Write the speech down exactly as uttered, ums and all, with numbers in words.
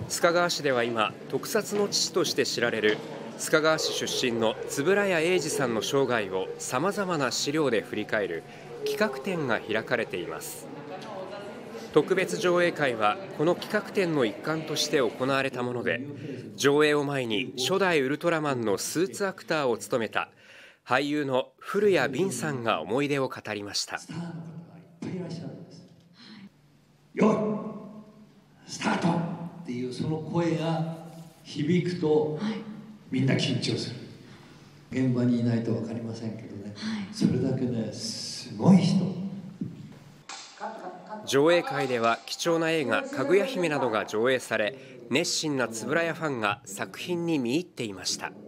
須賀川市では今、特撮の父として知られる須賀川市出身の円谷英二さんの生涯をさまざまな資料で振り返る企画展が開かれています。特別上映会はこの企画展の一環として行われたもので、上映を前に初代ウルトラマンのスーツアクターを務めた俳優の古谷敏さんが思い出を語りました。 よいスタートっていうその声が響くと、はい、みんな緊張する。現場にいないと分かりませんけどね、はい、それだけねすごい人。 上映会では貴重な映画「かぐや姫」などが上映され、熱心な円谷ファンが作品に見入っていました。